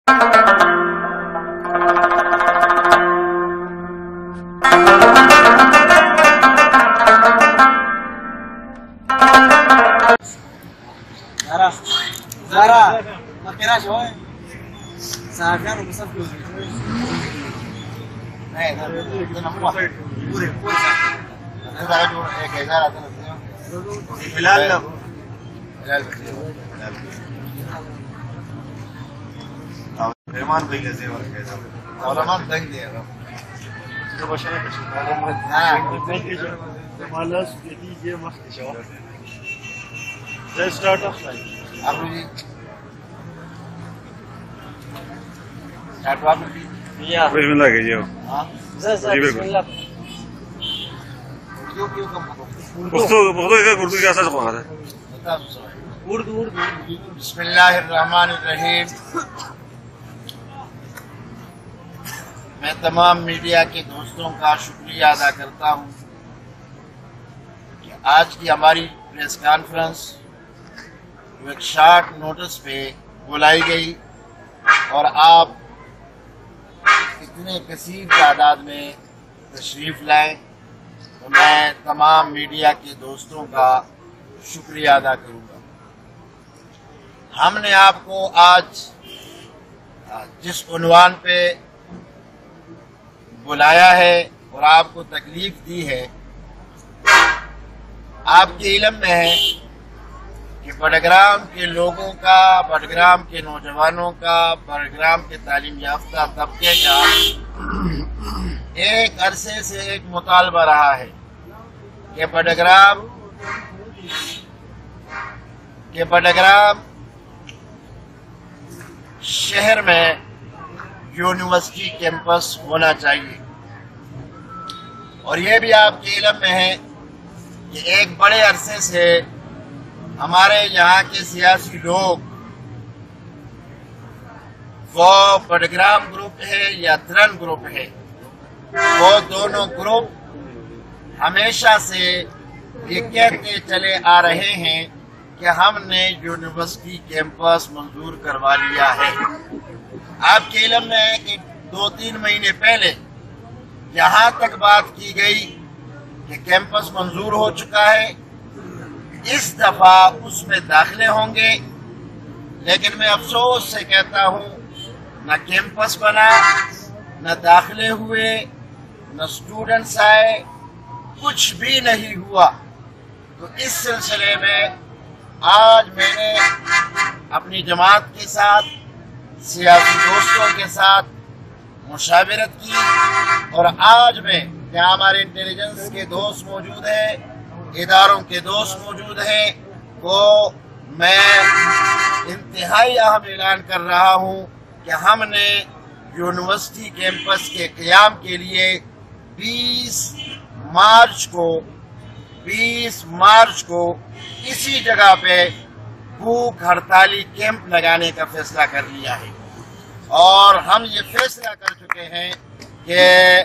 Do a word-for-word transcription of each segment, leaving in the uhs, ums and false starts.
Zara, Zara, makiras ho eh. Saga no besar tu. Eh, ito na mo. Pure, pure. Ano ba ito? Eh, kay Zara ito. Hilal lang. Hilal. Rahman bhai ne zewa kaisa. Rahman bhai ne. To başına kaçın. Ha, malas dediği maçtı şu. Let's start off like. Abu ji. Start off. Yeah. Bismillah कीजिए. हाँ. Bismillah. क्यों क्यों कम करो? उर्दू उर्दू का उर्दू का ऐसा कौन है? उर्दू उर्दू. बिस्मिल्लाहिर्रहमानिर्रहीम. मैं तमाम मीडिया के दोस्तों का शुक्रिया अदा करता हूँ कि आज की हमारी प्रेस कॉन्फ्रेंस एक शॉर्ट नोटिस पे बुलाई गई और आप इतने कसीर तादाद में तशरीफ़ लाए, तो मैं तमाम मीडिया के दोस्तों का शुक्रिया अदा करूँगा। हमने आपको आज जिस उन्वान पे बुलाया है और आपको तकलीफ दी है, आपके इल्म में है कि बडग्राम के लोगों का, बडग्राम के नौजवानों का, बडग्राम के तालीम याफ्ता तबके का एक अरसे से एक मुतालबा रहा है कि बडग्राम के बडग्राम शहर में यूनिवर्सिटी कैंपस होना चाहिए। और ये भी आपके इल्म में है कि एक बड़े अरसे से हमारे यहाँ के सियासी लोग, वो बडग्राम ग्रुप है या त्रन ग्रुप है, वो दोनों ग्रुप हमेशा से ये कहते चले आ रहे हैं कि हमने यूनिवर्सिटी कैंपस मंजूर करवा लिया है। आपके इल्म में है कि दो तीन महीने पहले यहाँ तक बात की गई कि कैंपस मंजूर हो चुका है, इस दफा उसमें दाखिले होंगे, लेकिन मैं अफसोस से कहता हूँ न कैंपस बना, न दाखिले हुए, न स्टूडेंट्स आए, कुछ भी नहीं हुआ। तो इस सिलसिले में आज मैंने अपनी जमात के साथ, सियासी दोस्तों के साथ मुशावरत की और आज मैं, यहाँ हमारे इंटेलिजेंस के दोस्त मौजूद हैं, इदारों के दोस्त मौजूद हैं, तो मैं इंतहाई अहम ऐलान कर रहा हूँ कि हमने यूनिवर्सिटी कैंपस के क़याम के लिए बीस मार्च को बीस मार्च को इसी जगह पे भूख हड़ताली कैंप लगाने का फैसला कर लिया है। और हम ये फैसला कर चुके हैं कि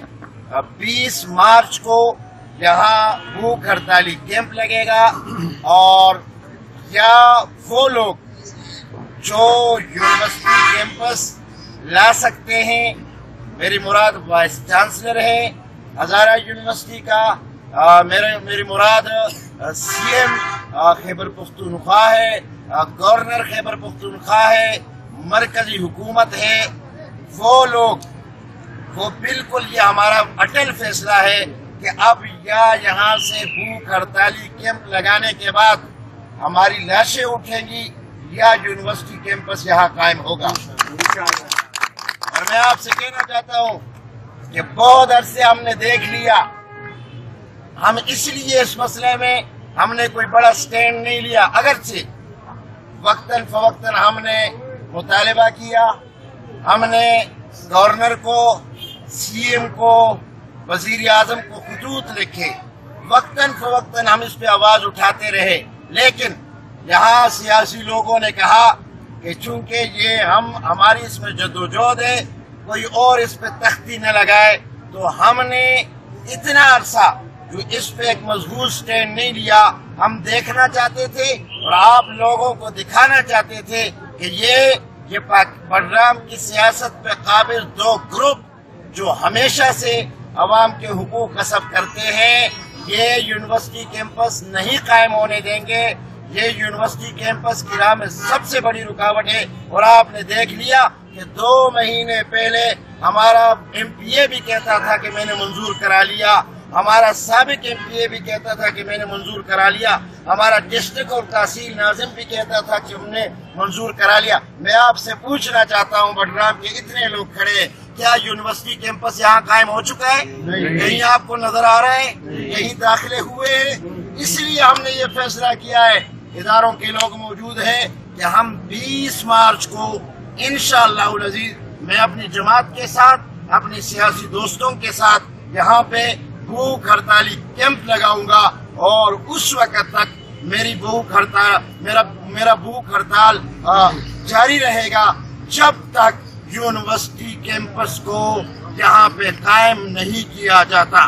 बीस मार्च को यहाँ भूख हड़ताली कैंप लगेगा और या वो लोग जो यूनिवर्सिटी कैंपस ला सकते हैं, मेरी मुराद वाइस चांसलर है हजारा यूनिवर्सिटी का, आ, मेरे मेरी मुराद सीएम खैबर पख्तूनख्वा है, गवर्नर खैबर पख्तूनख्वा है, मरकजी हुकूमत है, वो लोग, वो बिल्कुल ये हमारा अटल फैसला है कि अब या यहाँ से भूख हड़ताली कैंप लगाने के बाद हमारी लाशें उठेंगी या यूनिवर्सिटी कैंपस यहाँ कायम होगा। और मैं आपसे कहना चाहता हूँ कि बहुत अरसे हमने देख लिया, हम इसलिए इस मसले में हमने कोई बड़ा स्टैंड नहीं लिया, अगरचे वक्तन फवक्तन हमने मुतालिबा किया, हमने गवर्नर को, सीएम को, वजीर आजम को खतूत लिखे, वक्तन फवक्तन हम इस पे आवाज उठाते रहे, लेकिन यहाँ सियासी लोगों ने कहा कि चूंकि ये हम हमारी इसमें जद्दोजहद है, कोई और इस पे तख्ती न लगाए, तो हमने इतना अरसा जो इस पे एक मजबूत स्टैंड नहीं लिया। हम देखना चाहते थे और आप लोगों को दिखाना चाहते थे कि ये کہ بڈگرام کی سیاست پہ قابل دو گروپ جو ہمیشہ سے عوام کے حقوق غصب کرتے ہیں، یہ یونیورسٹی کیمپس نہیں قائم ہونے دیں گے۔ یہ یونیورسٹی کیمپس کی راہ میں سب سے بڑی رکاوٹ ہے، اور آپ نے دیکھ لیا کہ دو مہینے پہلے ہمارا ایم پی اے بھی کہتا تھا کہ میں نے منظور کرا لیا، ہمارا سابق ایم پی اے بھی کہتا تھا کہ میں نے منظور کرا لیا، ہمارا ڈسٹرکٹ اور تحصیل ناظم بھی کہتا تھا کہ ہم نے منظور کرا لیا۔ میں آپ سے پوچھنا چاہتا ہوں، بڈگرام کے اتنے لوگ کھڑے، کیا یونیورسٹی کیمپس یہاں قائم ہو چکا ہے؟ کہیں آپ کو نظر آ رہا ہے؟ کہیں داخلے ہوئے ہیں؟ اس لیے ہم نے یہ فیصلہ کیا ہے، اداروں کے لوگ موجود ہیں، کہ ہم بیس مارچ کو انشاءاللہ العزیز میں اپنی جماعت کے ساتھ، اپنے سیاسی دوستوں کے ساتھ یہاں پہ بھوک ہڑتالی کیمپ لگاؤں گا، اور اس وقت تک میری بھوک ہڑتال میرا میرا بھوک ہڑتال جاری رہے گا جب تک یونیورسٹی کیمپس کو یہاں پہ قائم نہیں کیا جاتا۔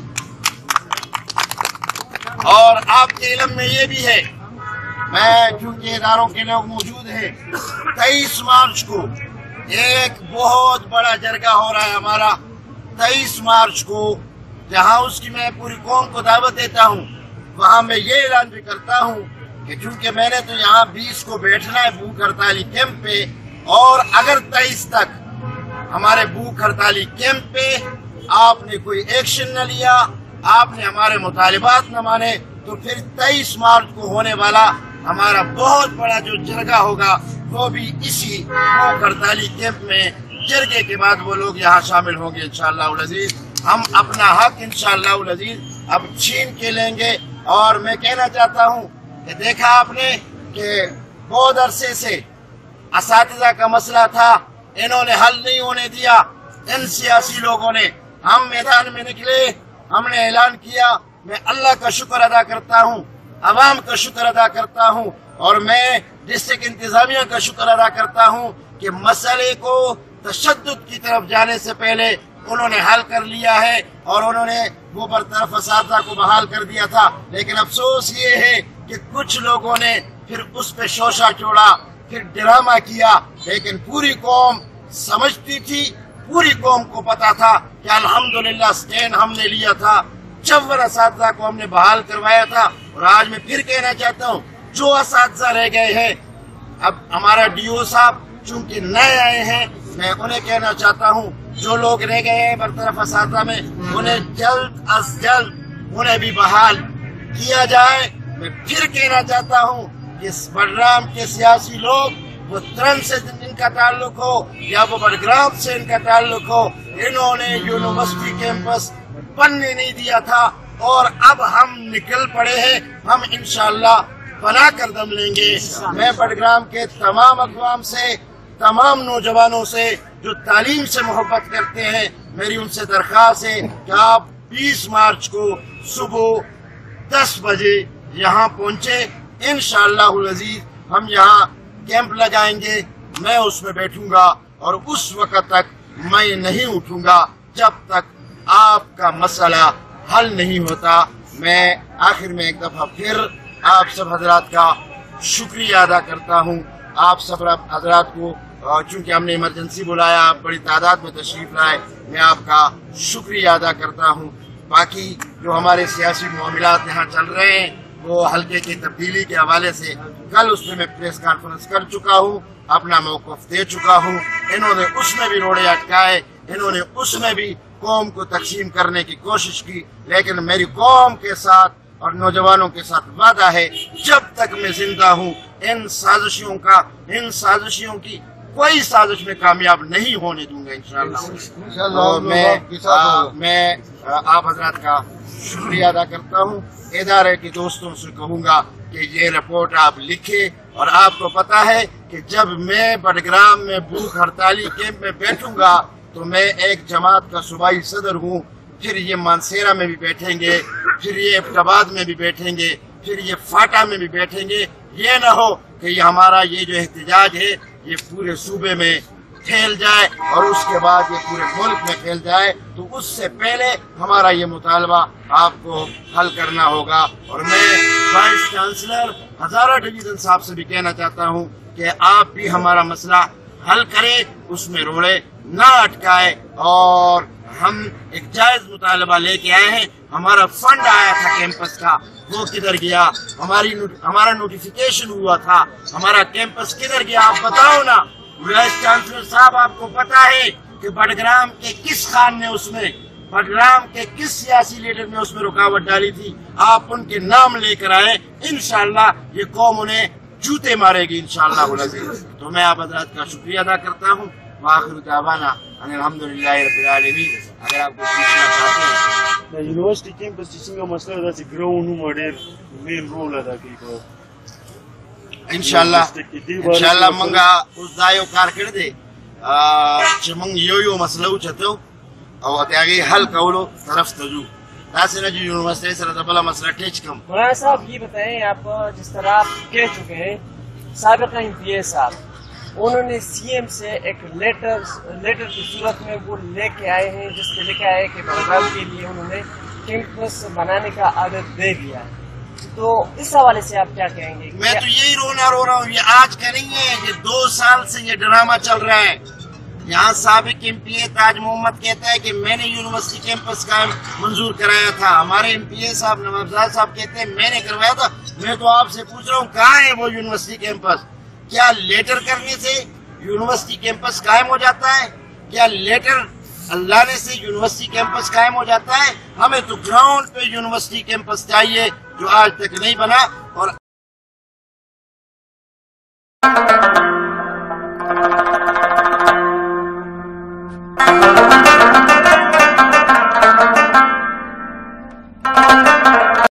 اور آپ کے علم میں یہ بھی ہے، میں چونکہ اداروں کے لوگ موجود ہیں، تیئیس مارچ کو ایک بہت بڑا جرگہ ہو رہا ہے ہمارا، تیئیس مارچ کو، جہاں اس کی میں پوری قوم کو دعوت دیتا ہوں۔ وہاں میں یہ اعلان بھی کرتا ہوں کہ چونکہ میں نے تو یہاں بیس کو بیٹھنا ہے بھوک ہڑتالی کیمپ پہ، اور اگر تیئیس تک ہمارے بھوک ہڑتالی کیمپ پہ آپ نے کوئی ایکشن نہ لیا، آپ نے ہمارے مطالبات نہ مانے، تو پھر تیئیس مارچ کو ہونے والا ہمارا بہت بڑا جو جرگہ ہوگا وہ بھی اسی بھوک ہڑتالی کیمپ میں، جرگے کے بعد وہ لوگ یہاں شامل ہوں گے انشاءاللہ العزیز۔ ہم اپنا حق انشاءاللہ العزیز اب چھین کے لیں گے۔ اور میں کہنا چاہتا ہوں کہ دیکھا آپ نے کہ بہت عرصے سے اساتذہ کا مسئلہ تھا، انہوں نے حل نہیں ہونے دیا، ان سیاسی لوگوں نے۔ ہم میدان میں نکلے، ہم نے اعلان کیا، میں اللہ کا شکر ادا کرتا ہوں، عوام کا شکر ادا کرتا ہوں، اور میں ڈسٹرکٹ انتظامیہ کا شکر ادا کرتا ہوں کہ مسئلے کو تشدد کی طرف جانے سے پہلے انہوں نے حل کر لیا ہے، اور انہوں نے وہ برطرف اساتذہ کو بحال کر دیا تھا۔ لیکن افسوس یہ ہے کہ کچھ لوگوں نے پھر اس پہ شوشہ چھوڑا، پھر ڈرامہ کیا، لیکن پوری قوم سمجھتی تھی، پوری قوم کو پتا تھا کہ الحمدللہ سٹینڈ ہم نے لیا تھا، چون اساتذہ کو ہم نے بحال کروایا تھا۔ اور آج میں پھر کہنا چاہتا ہوں، جو اساتذہ رہ گئے ہیں، اب ہمارا ڈی او صاحب چونکہ نئے آئے ہیں، میں انہیں کہنا چاہتا ہوں جو لوگ رہ گئے ہیں برطرف اساتذہ میں، انہیں جلد از جلد انہیں بھی بحال کیا جائے۔ میں پھر کہنا چاہتا ہوں کہ بڈگرام کے سیاسی لوگ، وہ ترن سے ان کا تعلق ہو یا وہ بڈگرام سے ان کا تعلق ہو، انہوں نے یونیورسٹی کیمپس بننے نہیں دیا تھا، اور اب ہم نکل پڑے ہیں، ہم انشاءاللہ بنا کر دم لیں گے۔ میں بڈگرام کے تمام اقوام سے، تمام نوجوانوں سے جو تعلیم سے محبت کرتے ہیں، میری ان سے درخواست ہے کہ آپ بیس مارچ کو صبح دس بجے یہاں پہنچے۔ انشاءاللہ العزیز ہم یہاں کیمپ لگائیں گے، میں اس میں بیٹھوں گا، اور اس وقت تک میں نہیں اٹھوں گا جب تک آپ کا مسئلہ حل نہیں ہوتا۔ میں آخر میں ایک دفعہ پھر آپ سب حضرات کا شکریہ ادا کرتا ہوں۔ آپ سب حضرات کو چونکہ ہم نے ایمرجنسی بلایا، آپ بڑی تعداد میں تشریف لائے، میں آپ کا شکریہ ادا کرتا ہوں۔ باقی جو ہمارے سیاسی معاملات یہاں چل رہے ہیں، وہ حلقے کی تبدیلی کے حوالے سے کل اس میں میں پریس کانفرنس کر چکا ہوں، اپنا موقف دے چکا ہوں۔ انہوں نے اس میں بھی روڑے اٹکائے، انہوں نے اس میں بھی قوم کو تقسیم کرنے کی کوشش کی، لیکن میری قوم کے ساتھ اور نوجوانوں کے ساتھ وعدہ ہے، جب تک میں زندہ ہوں ان سازشوں کا ان سازشوں کی کوئی سازش میں کامیاب نہیں ہونے دوں گا انشاءاللہ۔ میں میں آپ حضرات کا شکریہ ادا کرتا ہوں۔ ادارے کے دوستوں سے کہوں گا کہ یہ رپورٹ آپ لکھیں، اور آپ کو پتا ہے کہ جب میں بڈگرام میں بھوک ہڑتالی کیمپ میں بیٹھوں گا تو میں ایک جماعت کا صوبائی صدر ہوں، پھر یہ مانسیرا میں بھی بیٹھیں گے، پھر یہ ابتباد میں بھی بیٹھیں گے، پھر یہ فاٹا میں بھی بیٹھیں گے۔ یہ نہ ہو کہ یہ ہمارا یہ جو احتجاج ہے یہ پورے صوبے میں پھیل جائے اور اس کے بعد یہ پورے ملک میں پھیل جائے، تو اس سے پہلے ہمارا یہ مطالبہ آپ کو حل کرنا ہوگا۔ اور میں وائس چانسلر ہزارہ ڈویژن صاحب سے بھی کہنا چاہتا ہوں کہ آپ بھی ہمارا مسئلہ حل کرے، اس میں روڑے نہ اٹکائے، اور ہم ایک جائز مطالبہ لے کے آئے ہیں۔ ہمارا فنڈ آیا تھا کیمپس کا، وہ کدھر گیا؟ ہماری ہمارا نوٹیفیکیشن ہوا تھا، ہمارا کیمپس کدھر گیا؟ آپ بتاؤ نا۔ وائس چانسلر صاحب، آپ کو پتا ہے کہ بڈگرام کے کس خان نے اس میں، بڈگرام کے کس سیاسی لیڈر نے اس میں رکاوٹ ڈالی تھی؟ آپ ان کے نام لے کر آئے، انشاءاللہ یہ قوم انہیں جوتے مارے گی انشاءاللہ العزیز۔ تو میں آپ حضرات کا شکریہ ادا کرتا ہوں۔ وآخر دعوانا ان الحمدللہ رب العالمین۔ اگر آپ کو پوچھنا چاہتے ہیں د یونیورسٹي کیمپس چې څنګه مسله ده چې ګراوند هم ډېر مین رول ادا کوي په انشاءاللہ انشاءاللہ منگا اس دا یو کار کړی دی چې موږ یو یو مسله اوچتو او د هغې حل کولو طرف ته ځو، داسې نه چې یونیورسٹۍ سره د بله مسله ټیچ کړم۔ مولانا صاحب یہ بتائیں، آپ جس طرح آپ کہہ چکے ہیں سابقہ ایم پی اے صاحب انہوں نے سی ایم سے ایک لیٹر لیٹر کی صورت میں وہ لے کے آئے ہیں جس میں لکھا ہے کہ بڈگرام کے لیے انہوں نے کیمپس بنانے کا آرڈر دے دیا ہے، تو اس حوالے سے آپ کیا کہیں گے؟ میں تو یہی رونا رو رہا ہوں، یہ آج کا نہیں ہے، یہ دو سال سے یہ ڈرامہ چل رہا ہے۔ یہاں سابق ایم پی اے تاج محمد کہتا ہے کہ میں نے یونیورسٹی کیمپس کا منظور کرایا تھا، ہمارے ایم پی اے صاحب نوابزاد صاحب کہتے ہیں میں نے کروایا تھا۔ میں تو آپ سے پوچھ رہا ہوں کہاں ہے وہ یونیورسٹی کیمپس؟ کیا لیٹر کرنے سے یونیورسٹی کیمپس قائم ہو جاتا ہے؟ کیا لیٹر لانے سے یونیورسٹی کیمپس قائم ہو جاتا ہے؟ ہمیں تو گراؤنڈ پہ یونیورسٹی کیمپس چاہیے جو آج تک نہیں بنا۔ اور